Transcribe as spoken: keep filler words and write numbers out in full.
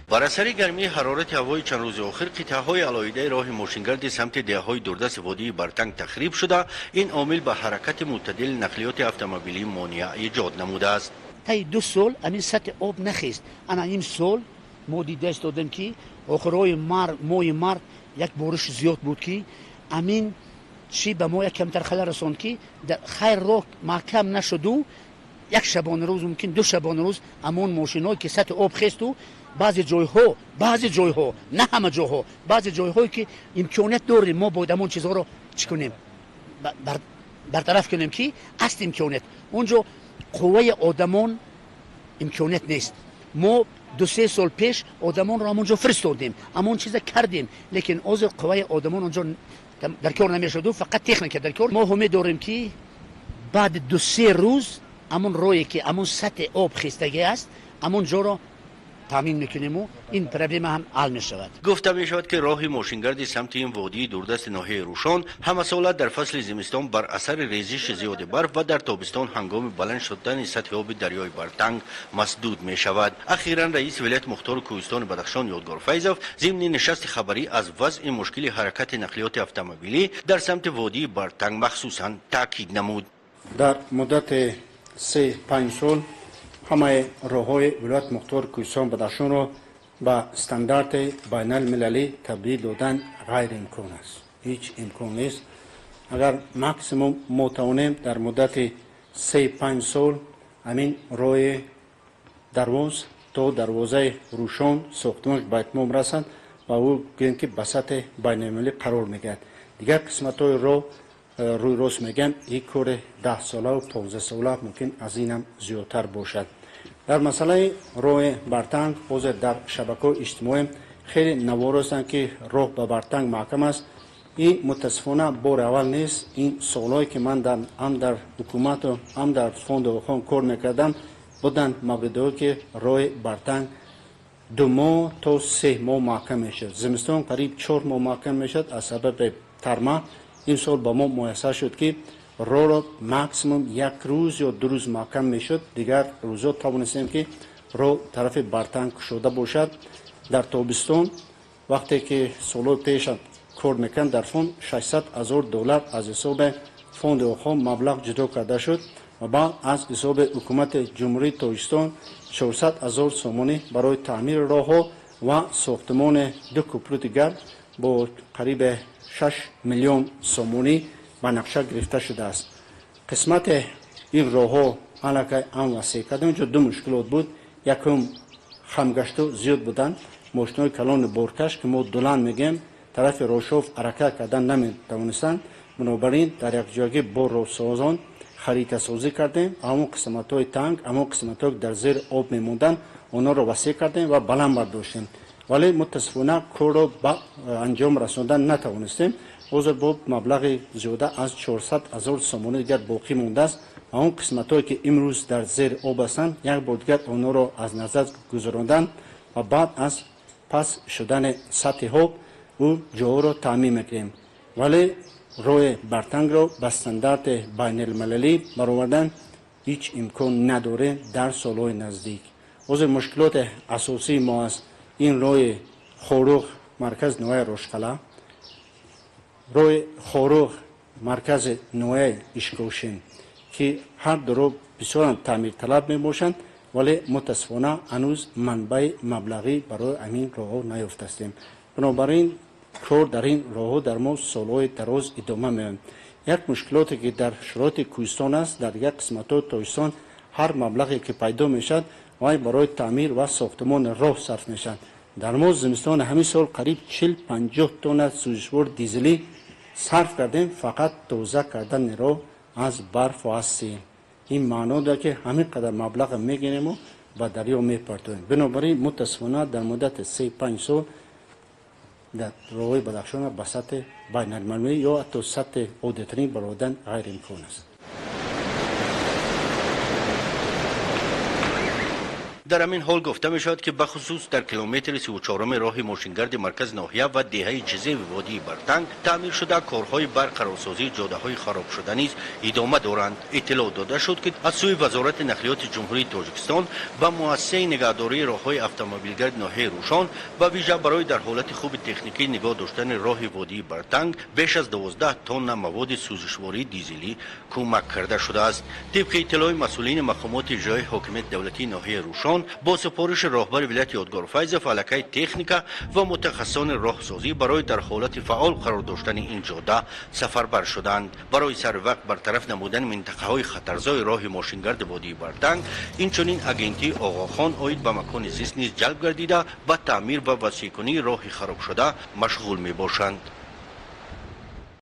بر اثر گرمی حرارت هوای چند روز اخیر قطعه‌های علایده راه ماشینگرد سمت دهه‌های دوردست وادی برتنگ تخریب شده. این عامل به حرکت معتدل نقلیات اتومبیلی مانع ایجاد نموده است. تا دو سال همین سطح آب نخیست. انا این سال ما دیده دادیم که آخرای مار ماه مارت یک بارش زیاد بود که همین چی به ما یک کمتر خلل رساند که در خیر راه محکم نشد و یک شبانه روز ممکن دو شبانه روز همون ماشینایی که سطح آب خیست و بعضی جایها بعضی جایها نه همه جاها بعضی جایهایی که امکانیت داریم ما باید همون چیزها رو چی کنیم بر برطرف کنیم که اصل امکانیت اونجا قوه آدمان امکانیت نیست. ما دو سه سال پیش آدمان را همونجا فرستادیم همون چیز کردیم لیکن از قوه آدمان اونجا در کار نمیشد و فقط تکنیک در کار. ما همه داریم که بعد دو سه روز همون روی که همون سطح آب خیستگی است همون جا را تامین میکنیم و این پرابلم هم حل می شود. گفته می شود که راه ماشینگرد سمت این وادی دوردست ناحیه روشان هم سال در فصل زمستان بر اثر ریزش زیاد برف و در تابستان هنگام بلند شدن سطح آب دریای برتنگ مسدود می شود. اخیراً رئیس ولایت مختار کوهستان بدخشان یادگار فیضوف ضمن نشست خبری از وضع مشکل حرکت نقلیات اتومبیلی در سمت وادی برتنگ مخصوصاً تاکید نمود. در مدت سه پنج سال همه راه‌های ولایت مختار کوهستان بدخشان را به استاندارد بین المللی تبدیل دادن غیر امکان است. هیچ امکان نیست. اگر ماکسیموم ما توانیم در مدت سه پنج سال همین راه درواز تا دروازه روشان ساختمان به اتمام رسند و او گوییم که به سطح بین المللی قرار میگیرد. دیگر قسمت‌های راه روی راست میگم یک کار ده ساله و پانزده ساله ممکن از این هم زیادتر باشد. در مسئله راه برتنگ حاضر در شبکه‌های اجتماعی خیلی نوار هستند که راه به برتنگ محکم است. این متاسفانه بار اول نیست. این سالهایی که من در هم در حکومت و هم در فوند واخان کار میکردم بودند موردهایی که راه برتنگ دو ماه تا سه ماه محکم میشد. زمستان قریب چهار ماه محکم میشد از سبب ترما. این سال با ما میسر شد که راه را ماکسیموم یک روز یا دو روز محکم میشد. دیگر روزا توانستیم که راه طرف برتنگ شده باشد. در تابستان وقتی که سال پیش کار میکند در فوند ششصد هزار دلار از حساب فوند واخان مبلغ جدا کرده شد و بعد از حساب حکومت جمهوری تاجیکستان چهارصد هزار سومانی برای تعمیر راه ها و ساختمان دو کوپرو دیگر با قریب شش میلیون سومانی به نقشه گرفته شده است. قسمت این راه ها علاقه هم وسیع کرده. اونجا دو مشکلات بود. یکم خمگشتو زیاد بودن. ماشین‌های کلان بارکش که ما دولان میگیم طرف روشوف حرکت کردن نمیتوانستند. بنابراین در یک جای بار رو سازان خریطه سازی کردیم. همون قسمت‌های تنگ همون قسمت‌های در زیر آب میموندن اونا رو وسیع کردیم و بلند برداشتیم. ولی متاسفانه کار رو به انجام رساندن نتوانستیم. حاضر با مبلغ زیاده از چهارصد هزار سومانی دیگر باقی مونده است. اون قسمت‌هایی که امروز در زیر آب هستند یک بار دیگر اونا رو از نظر گذراندن و بعد از پس شدن سطح آب او جا را تعمیم میکنیم. ولی راه برتنگ را به استاندارد بین المللی برآوردن هیچ امکان نداره در سالهای نزدیک. از مشکلات اساسی ما است این راه خاروخ مرکز نوای روشقلا، راه خاروخ مرکز نوای اشکوشین که هر دو رو بسیار تعمیر طلب می باشند ولی متاسفانه هنوز منبع مبلغی برای همین راه نیافته استیم. بنابراین کار در این راه در ما سالهای دراز ادامه می‌یابد. یک مشکلاتی که در شرایط کوهستان است در یک قسمت‌های تاجیکستان هر مبلغی که پیدا میشد وای برای تعمیر و ساختمان راه صرف میشد. در ما زمستان همین سال قریب چهل پنجاه تن سوزشور دیزلی صرف کردیم فقط توزیع کردن راه از برف و از سیل. این معنا داره که همین قدر مبلغ میگیریم و به دریا میپرتویم. بنابراین متاسفانه در مدت سه پنج سال در راه‌های بدخشان به سطح بین المللی یا حتی سطح عادی‌ترین برآوردن غیر امکان است. در همین حال گفته می شود که بخصوص در کیلومتر سی و چهار راه ماشینگرد مرکز ناحیه و دهه جزیره وادی برتنگ تعمیر شده کارهای برقرارسازی جاده های خراب شده نیز ادامه دارند. اطلاع داده شد که از سوی وزارت نقلیات جمهوری تاجیکستان به مؤسسه نگهداری راههای اتومبیلگرد ناحیه روشان و ویژه برای در حالت خوب تکنیکی نگاه داشتن راه وادی برتنگ بیش از دوازده تن مواد سوزشواری دیزلی کمک کرده شده است. طبق اطلاع مسئولین مقامات اجرایی حاکمیت دولتی ناحیه روشان با سفارش راهبر ولایت یادگار فیض فلکه تکنیکا و متخصصان راهسازی برای در حالت فعال قرار داشتن این جاده سفربر شدند. برای سر وقت برطرف نمودن منطقه های خطرزای راه ماشینگرد وادی برتنگ اینچنین اگنتی آقاخان عاید به مکان زیست نیز جلب گردیده به تعمیر و وسیع کنی راه خراب شده مشغول می باشند.